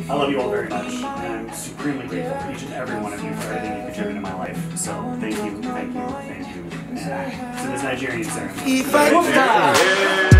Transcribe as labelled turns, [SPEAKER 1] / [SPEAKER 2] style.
[SPEAKER 1] I love you all very much, and I'm supremely grateful for each and every one of you for everything you've contributed in my life. So thank you, thank you, thank you. And to this Nigerian ceremony.